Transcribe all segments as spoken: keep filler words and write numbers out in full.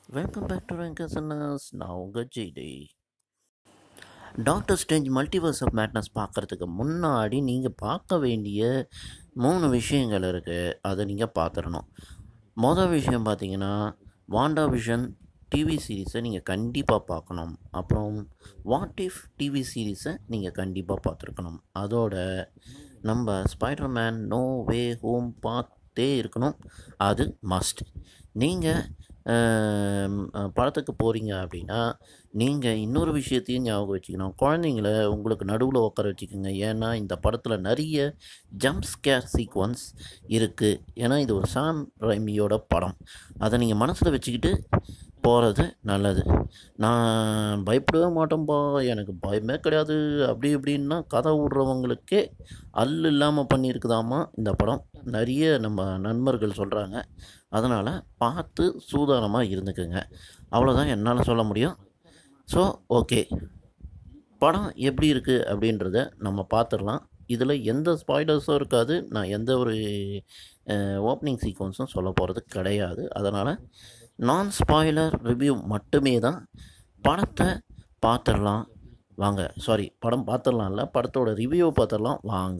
Welcome back to Rankasana's Now G D. Doctor strange multiverse of madness பார்க்குறதுக்கு முன்னாடி நீங்கள் பார்க்க வேண்டிய மூணு விஷயங்கள் இருக்குது. அதை நீங்கள் பார்த்துடணும். மொதல் விஷயம் பார்த்தீங்கன்னா, வாண்டா விஷன் டிவி சீரீஸை நீங்கள் கண்டிப்பாக பார்க்கணும். அப்புறம் வாட் இஃப் டிவி சீரீஸை நீங்கள் கண்டிப்பாக பார்த்துருக்கணும். அதோட நம்ம ஸ்பைடர்மேன் நோ வே ஹோம் பார்த்தே இருக்கணும். அது மஸ்ட். நீங்கள் படத்துக்கு போகிறீங்க அப்படின்னா நீங்கள் இன்னொரு விஷயத்தையும் ஞாபகம் வச்சுக்கணும். குழந்தைங்கள உங்களுக்கு நடுவில் உட்கார வச்சுக்கோங்க. ஏன்னா இந்த படத்தில் நிறைய ஜம்ப் ஸ்கேர் சீக்வன்ஸ் இருக்குது. ஏன்னா இது ஒரு சாம் ரைமியோட படம். அதை நீங்கள் மனசில் வச்சுக்கிட்டு போகிறது நல்லது. நான் பயப்படவே மாட்டேன்பா, எனக்கு பயமே கிடையாது அப்படி இப்படின்னா கதை விடுறவங்களுக்கே அல்லு இல்லாமல் பண்ணியிருக்குதாமா இந்த படம். நிறைய நம்ம நண்பர்கள் சொல்கிறாங்க. அதனால் பார்த்து சூதானமாக இருந்துக்குங்க. அவ்வளோதான் என்னால் சொல்ல முடியும். ஸோ ஓகே, படம் எப்படி இருக்குது அப்படின்றத நம்ம பார்த்துடலாம். இதில் எந்த ஸ்பாய்லர்ஸும் இருக்காது. நான் எந்த ஒரு ஓப்பனிங் சீக்வன்ஸும் சொல்ல போகிறது கிடையாது. அதனால் நான் ஸ்பாய்லர் ரிவ்யூ மட்டுமே தான். படத்தை பார்த்துடலாம் வாங்க. சாரி, படம் பார்த்துடலாம் இல்லை, படத்தோட ரிவ்யூ பார்த்துடலாம் வாங்க.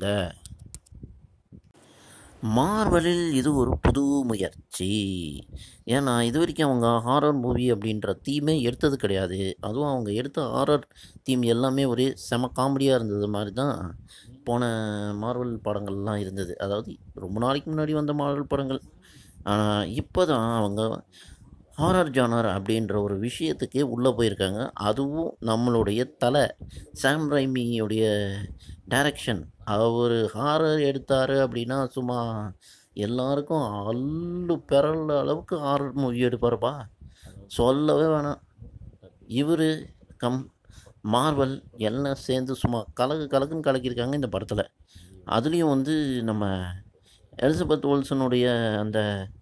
மார்வலில் இது ஒரு புது முயற்சி. ஏன்னா இது வரைக்கும் அவங்க ஹாரர் மூவி அப்படின்ற தீமே எடுத்தது கிடையாது. அதுவும் அவங்க எடுத்த ஹாரர் தீம் எல்லாமே ஒரே செம காமெடியாக இருந்தது மாதிரி தான் போன மார்வல் படங்கள்லாம் இருந்தது. அதாவது ரொம்ப நாளைக்கு முன்னாடி வந்த மார்வல் படங்கள். ஆனால் இப்போ தான் அவங்க ஹாரர் ஜானர் அப்படின்ற ஒரு விஷயத்துக்கே உள்ளே போயிருக்காங்க. அதுவும் நம்மளுடைய தலை சாம் ரைமியோடைய டைரக்ஷன். அவர் ஹாரர் எடுத்தார் அப்படின்னா சும்மா எல்லாருக்கும் அல்லு பெறல அளவுக்கு ஹாரர் மூவி எடுப்பார்ப்பா, சொல்லவே வேணாம். இவர் கம் மார்வல் எல்லாம் சேர்ந்து சும்மா கலகு கலக்குன்னு கலக்கியிருக்காங்க இந்த படத்தில். அதுலேயும் வந்து நம்ம எலிசபெத் ஓல்சனுடைய அந்த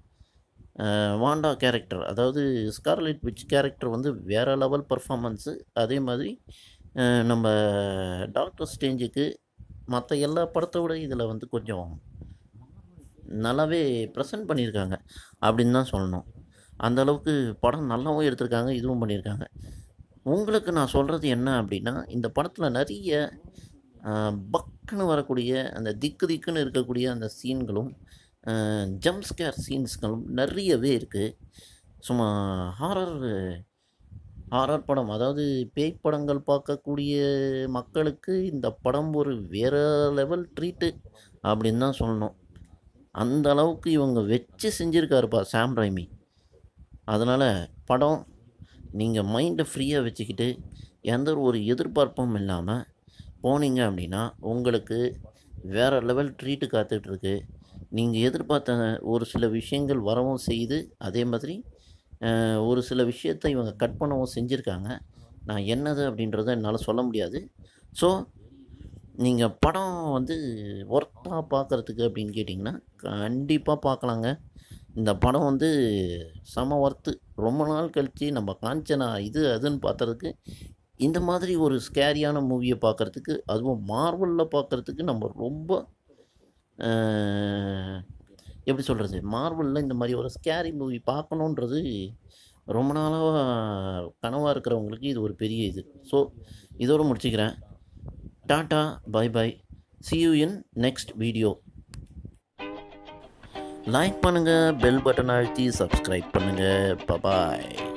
வாண்டா கேரக்டர், அதாவது ஸ்கார்லெட் விச் கேரக்டர் வந்து வேறு லெவல் பர்ஃபார்மன்ஸு. அதே மாதிரி நம்ம டாக்டர் ஸ்ட்ரேஞ்சுக்கு மற்ற எல்லா படத்தை விட இதில் வந்து கொஞ்சம் நல்லாவே ப்ரெசென்ட் பண்ணியிருக்காங்க அப்படின்னு தான் சொல்லணும். அந்தளவுக்கு படம் நல்லாவும் எடுத்திருக்காங்க, இதுவும் பண்ணியிருக்காங்க. உங்களுக்கு நான் சொல்கிறது என்ன அப்படின்னா, இந்த படத்தில் நிறைய பக்குன்னு வரக்கூடிய அந்த திக்கு திக்குன்னு இருக்கக்கூடிய அந்த சீன்களும் ஜம்ப் ஸ்கேர் சீன்ஸ்களும் நிறையவே இருக்குது. சும்மா ஹாரர் ஹாரர் படம், அதாவது பேய் படங்கள் பார்க்கக்கூடிய மக்களுக்கு இந்த படம் ஒரு வேறு லெவல் ட்ரீட்டு அப்படின்னு தான் சொல்லணும். அந்த அளவுக்கு இவங்க வச்சு செஞ்சுருக்காருப்பா சாம் ரைமி. அதனால் படம் நீங்கள் மைண்டை ஃப்ரீயாக வச்சுக்கிட்டு எந்த ஒரு எதிர்பார்ப்பும் இல்லாமல் போனீங்க அப்படின்னா உங்களுக்கு வேறு லெவல் ட்ரீட்டு காத்துட்ருக்கு. நீங்கள் எதிர்பார்த்த ஒரு சில விஷயங்கள் வரவும் செய்யுது. அதே மாதிரி ஒரு சில விஷயத்தை இவங்க கட் பண்ணவும் செஞ்சுருக்காங்க. நான் என்னது அப்படின்றத என்னால் சொல்ல முடியாது. ஸோ நீங்கள் படம் வந்து ஒர்த்தாக பார்க்குறதுக்கு அப்படின்னு கேட்டிங்கன்னா கண்டிப்பாக பார்க்கலாங்க. இந்த படம் வந்து செம ஒர்த்து. ரொம்ப நாள் கழித்து நம்ம காஞ்சனா இது அதுன்னு பார்க்குறதுக்கு இந்த மாதிரி ஒரு ஸ்கேரியான மூவியை பார்க்குறதுக்கு, அதுவும் மார்வலில் பார்க்குறதுக்கு நம்ம ரொம்ப எப்படி சொல்கிறது, மார்வலில் இந்த மாதிரி ஒரு ஸ்கேரி மூவி பார்க்கணுன்றது ரொம்ப நாளாக கனவாக இருக்கிறவங்களுக்கு இது ஒரு பெரிய இது. ஸோ இதோடு முடிச்சுக்கிறேன். Tata bye bye, see you in next video. Like பண்ணுங்கள், பெல் பட்டன் அழுத்தி சப்ஸ்கிரைப் பண்ணுங்கள். பாய்.